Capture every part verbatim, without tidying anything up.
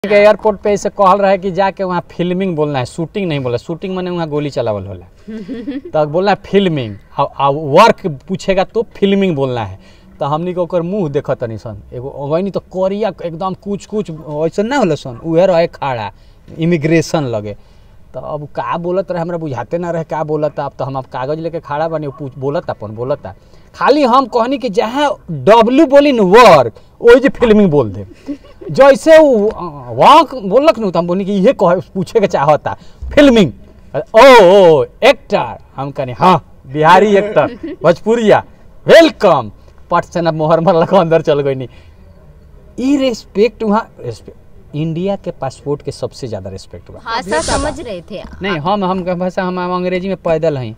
Airport पे ऐसे कहल रहा है कि जाके वहाँ फिल्मिंग बोलना है, शूटिंग नहीं बोला। शूटिंग मैंने वहाँ गोली चलावल होला तो बोलना है फिल्मिंग, वर्क पूछेगा तो फिल्मिंग बोलना है। तो हमनी को ओकर मुँह देखत तनी सन, एगो वही तो कोरिया एकदम कुछ कुछ ऐसा ना होला सन, उहे रहे खड़ा इमिग्रेशन लगे। तो अब का बोलत रहे हमरा बुझाते ना रहे का बोलता। अब तो हम अब कागज लेके खड़ा बनी, पूछ बोलता अपन बोलता खाली हम कहनी कि जहाँ डब्ल्यू बोली न वर्क वही जो फिल्मिंग बोल दे। जैसे वहाँ बोलक न तो हम बोली कि ये कह पूछे के चाहता फिल्मिंग ओ ओ एक्टर। हम कहनी हाँ बिहारी एक्टर भोजपुरिया वेलकम, पट से ना मोहर मरल अंदर चल गई। नहीं ई रेस्पेक्ट वहाँ इंडिया के पासपोर्ट के सबसे ज्यादा रेस्पेक्ट हुआ। भाषा समझ रहे थे नहीं हम हम भाषा हम अंग्रेजी में पैदल हैं।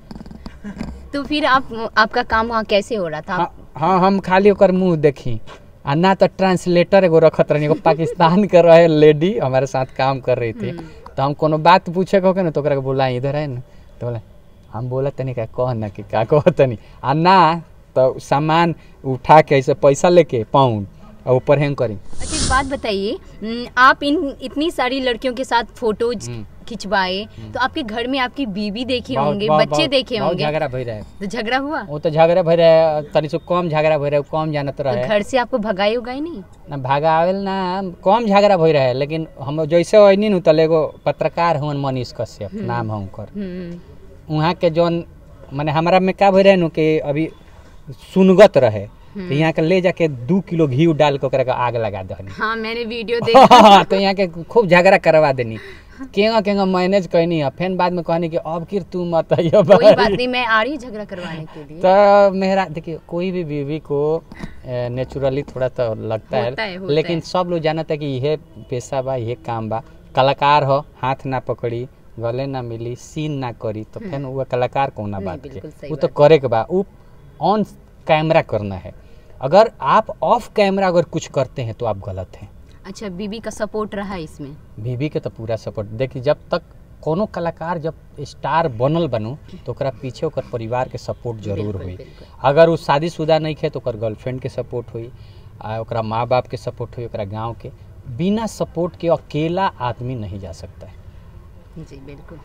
तो फिर आप आपका काम वहाँ कैसे हो रहा था? हाँ, हाँ हम खाली ओकर मुँह देखी आ ना तो ट्रांसलेटर एगो रखत रही, एगो पाकिस्तान के रहे लेडी हमारे साथ काम कर रही थी। तो हम कोनो बात पूछे को ना तो ओकरा के बोला इधर है ना, तो बोले हम बोला तनी का कह ना कि का कह तनी आ ना तो सामान उठा के ऐसे पैसा लेके पाउंड और ऊपर हैंग करी। अच्छा एक बात बताइए, आप इन इतनी सारी लड़कियों के साथ फोटोज खिंचवाए तो आपके घर में आपकी बीवी देखे होंगे, बच्चे देखे होंगे, झगड़ा भई रहे। तो झगड़ा हुआ? वो तो झगड़ा भई रहे, तनी से कम झगड़ा भई रहे, कम जानत रहे। तो घर से आपको भगाई उगाई नहीं? ना भगावेल ना, कम झगड़ा भई रहे। लेकिन हम जैसे वही नु तले एगो पत्रकार हुन मनीष कश्यप नाम है उनकर, वहाँ के जौन माने हमरा में का भई रहे नु कि अभी सुनगत रहे तो यहाँ के ले जाके दो किलो घी डाल के ओकरा के आग लगा दहनी। हाँ मैंने वीडियो देखा। तो यहाँ के खूब झगड़ा करवा देनी, केगा केगा मैनेज कहनी है। फिर बाद में कहनी कि अब किर तू मत आइयो। कोई बात नहीं, मैं आ रही झगड़ा करवाने के लिए। तो मेरा देखिए कोई भी बीवी को नेचुरली थोड़ा तो लगता है, है, है लेकिन है। सब लोग जानता है कि यह पेशा बा, यह काम बा। कलाकार हो हाथ ना पकड़ी, गले ना मिली, सीन ना करी तो फिर वो कलाकार कौन बात के, वो तो करे के बा। वो ऑन कैमरा करना है। अगर आप ऑफ कैमरा अगर कुछ करते हैं तो आप गलत हैं। अच्छा बीबी का सपोर्ट रहा इसमें? बीबी के तो पूरा सपोर्ट। देखिए जब तक कोनो कलाकार जब स्टार बनल बनू तो ओकरा पीछे ओकर परिवार के सपोर्ट जरूर हुई। अगर वो शादीशुदा नहीं है तो ओकर गर्लफ्रेंड के सपोर्ट हुई, ओकरा माँ बाप के सपोर्ट हुई, ओकरा गाँव के। बिना सपोर्ट के अकेला आदमी नहीं जा सकता है। जी बिल्कुल।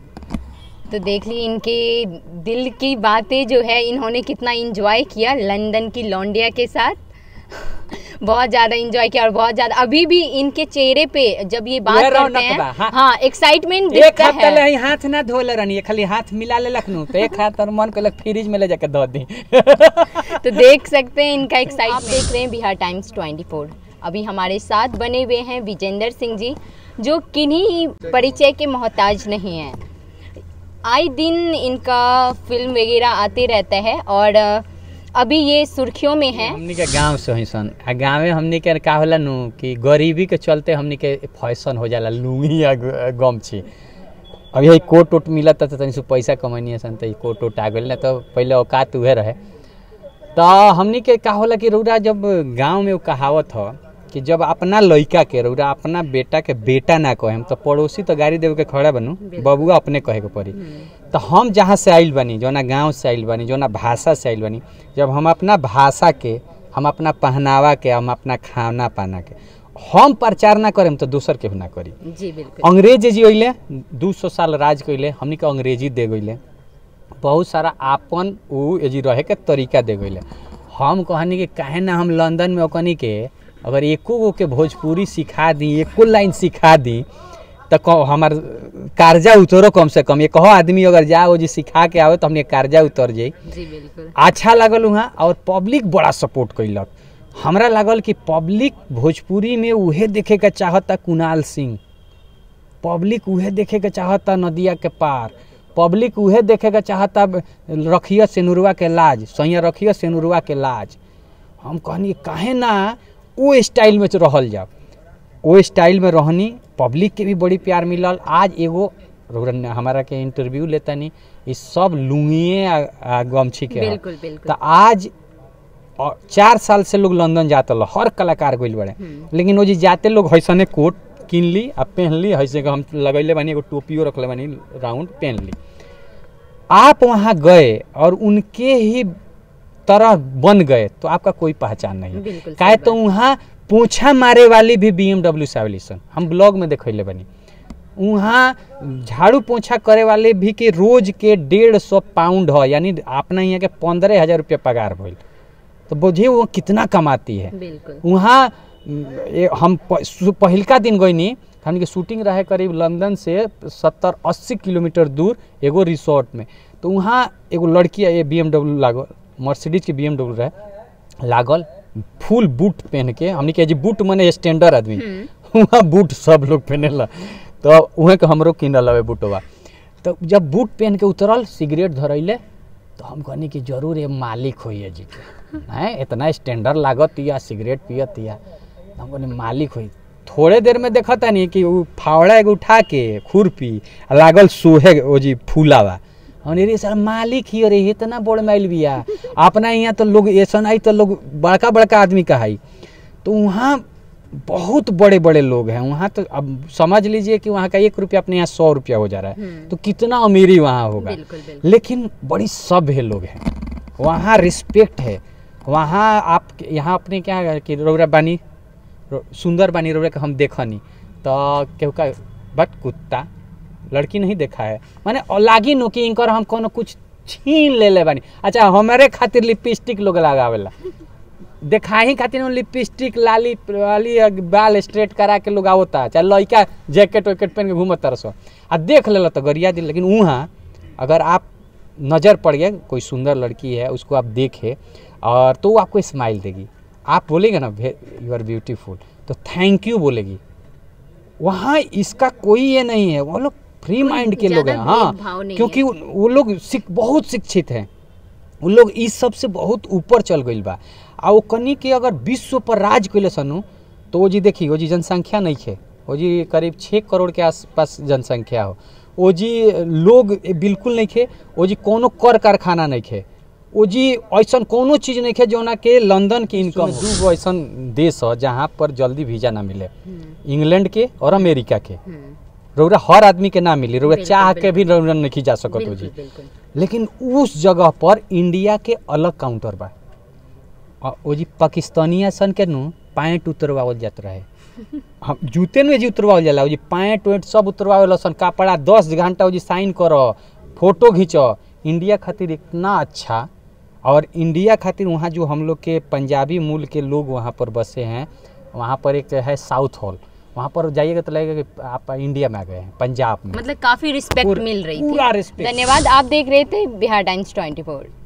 तो देख ली इनके दिल की बातें जो है, इन्होंने कितना एंजॉय किया लंदन की लौंडिया के साथ। बहुत ज़्यादा एंजॉय किया और बहुत ज़्यादा अभी भी इनके चेहरे पे जब ये बात करते हैं हाँ, हाँ एक्साइटमेंट दिखता है। एक हाथ हाथ ना धोले रहनी, खाली हाथ मिला ले लखनऊ तो एक हाथ और मन को फ्रिज में ले जाकर धो दी। तो देख सकते हैं इनका एक्साइटमेंट। आप देख रहे हैं बिहार टाइम्स ट्वेंटी फोर। अभी हमारे साथ बने हुए हैं विजेंद्र सिंह जी, जो किन्हीं परिचय के मोहताज नहीं है। आए दिन इनका फिल्म वगैरह आते रहता है और अभी ये सुर्खियों में है। हमनी के गांव से ही सन, गाँव में हमनी के का होला नु कि गरीबी के चलते हमनी के फैशन हो जाला लुंगी या गमछी। अब यही कोट वोट मिला था तो तनी से पैसा कमानी है सन, तो कोट वोट आ गई ना, तो पहले औकात उहे रहे। तो हमनी के का होला कि रौरा जब गाँव में वो कहावत हो कि जब अपना लड़का के रौरा अपना बेटा के बेटा ना कहे तो पड़ोसी तो गाड़ी देवे के खड़ा बनू, बबुआ अपने कहे के पड़ी। तो हम जहाँ से आइल बनी, जो ना गाँव से आइल बनी, जो ना भाषा से आइल बनी, जब हम अपना भाषा के, हम अपना पहनावा के, हम अपना खाना पाना के हम प्रचार ना करें तो दूसर के ना करी। जी बिल्कुल। अंग्रेज जी अइले दू सौ साल राज कैले, हमनी के अंग्रेजी दे गईले, बहुत सारा आपन उ जी रहे के तरीका दे गईले। हम कहनी कि काहे ना हम लंदन में ओकनी के अगर एको गो के भोजपुरी सिखा दी, एको लाइन सिखा दी तो हमार कर्जा उतरो कम से कम। ये कहो आदमी अगर जाओ जी सिखा के आवे तो हमने कर्जा उतर जाई। जी बिल्कुल। अच्छा लागल वहाँ और पब्लिक बड़ा सपोर्ट कैलक। हमरा लागल कि पब्लिक भोजपुरी में उहे देखे के चाहता कुणाल सिंह, पब्लिक उहे देखे के चाहता नदिया के पार, पब्लिक उहे देखे के चाहता रखिया सेनुरवा के लाज, सैया रखिया सेनुरवा के लाज। हम कहनी काहे ना वो स्टाइल में रहल जाओ, वो स्टाइल में रहनी, पब्लिक के भी बड़ी प्यार मिलल। आज एगो हमारा के इंटरव्यू लेता नहीं, इस सब लुंगिए गमछी के बिल्कुल बिल्कुल। तो आज चार साल से लोग लंदन जाते लो, हर कलाकार गइल बड़े, लेकिन वो जी जाते लोग हैसने कोट किन ली आ पहन ली, ऐसे हम लगैले बानी, एगो टोपियो रखले बानी राउंड पहन ली। आप वहाँ गए और उनके ही तरह बन गए तो आपका कोई पहचान नहीं है। काहे तो वहाँ पोछा मारे वाली भी बी एम डब्ल्यू से आवेली सन, हम ब्लॉग में देखले बनी। वहाँ झाड़ू पोछा करे वाले भी के रोज के डेढ़ सौ पाउंड है, यानी अपना यहाँ के पंद्रह हजार रुपया पगार भइल, तो बुझिए वो कितना कमाती है। वहाँ हम पहिलका दिन गईनी, हमने के शूटिंग रहे करीब लंदन से सत्तर अस्सी किलोमीटर दूर एगो रिसोर्ट में, तो वहाँ एगो लड़की है बी एम डब्ल्यू लागल, मर्सिडीज के बी एम डब्ल्यू रहे लागल, फुल बूट पहन के, हमने के बूट मने स्टैंडर्ड आदमी, वहाँ बूट सब लोग पहनेला, तो वहाँ के हमरो किनल हवे बूटवा। तो जब बूट पहन के उतरल, सिगरेट धरैले, तो हम कहनी कि जरूर ये मालिक होइए जी के, हैं इतना स्टैंडर्ड लागत या सिगरेट पियत या, हम कहनी मालिक होई। थोड़े देर में देखा था नहीं कि वो फावड़ा एगो उठा के खुरपी लागल सोहे ओ जी फूलावा, हमने रे सर मालिक ही अरे इतना बड़ माइल बिया, अपना यहाँ तो लोग ऐसा आई तो लोग बड़का बड़का आदमी कहाई, तो वहाँ बहुत बड़े बड़े लोग हैं वहाँ। तो अब समझ लीजिए कि वहाँ का एक रुपया अपने यहाँ सौ रुपया हो जा रहा है, तो कितना अमीरी वहाँ होगा। बिल्कुल, बिल्कुल। लेकिन बड़ी सभ्य लोग हैं वहाँ, रिस्पेक्ट है वहाँ। आप यहाँ अपने क्या कि रौरा बानी सुंदर बानी रौरा का हम देखा नहीं, तो केहू का बट कुत्ता लड़की नहीं देखा है, माने लागी नो कि इनकर हम कोनो कुछ छीन ले ले बानी। अच्छा हमारे खातिर लिपस्टिक लोग लगावेला, देखा ही खातिर लिपस्टिक लाली वाली बाल स्ट्रेट करा के लोग आवता, चाहे लड़का जैकेट वैकेट पहन के घूमता रसो आ देख ले तो गरिया दिल। लेकिन वहाँ अगर आप नज़र पड़ गया कोई सुंदर लड़की है, उसको आप देखे और तो वो आपको स्माइल देगी, आप बोलेंगे ना यू आर ब्यूटीफुल, तो थैंक यू बोलेगी। वहाँ इसका कोई ये नहीं है, वो लोग फ्री माइंड के लोग हैं। हाँ, क्योंकि वो लोग बहुत शिक्षित हैं, उन लोग इस सब से बहुत ऊपर चल गई बा। आ वो कनी के अगर विश्व पर राज कैले सनु, तो वो जी देखी वो जी जनसंख्या नहीं है, वो जी करीब छः करोड़ के आसपास जनसंख्या हो, वो जी लोग बिल्कुल नहीं है, वो जी कोनो कर कारखाना नहीं है, वो जी ऐसा कोनो चीज़ नहीं है जोना के लंदन की इनकम। दू गो ऐसा देश है जहाँ पर जल्दी वीजा ना मिले, इंग्लैंड के और अमेरिका के। रौरा हर आदमी के ना मिली, रौरा चाह के भी रौरा नहीं जा सकत हो जी। लेकिन उस जगह पर इंडिया के अलग काउंटर बा, वो जी पाकिस्तानिया सन के नु पैंट उतरवावल जात रहे, हम जूते में जी उतरवावल जाला, वो जी पैंट वेंट सब उतरवावल सन, कपड़ा दस घंटा वो जी साइन करो, फोटो खींचो। इंडिया खातिर इतना अच्छा, और इंडिया खातिर वहाँ जो हम लोग के पंजाबी मूल के लोग वहाँ पर बसे हैं, वहाँ पर एक है साउथ हॉल, वहाँ पर जाइएगा तो लगेगा कि आप इंडिया में आ गए हैं, पंजाब में। मतलब काफी रिस्पेक्ट मिल रही थी। पूरा रिस्पेक्ट। धन्यवाद। आप देख रहे थे बिहार टाइम्स ट्वेंटी फोर।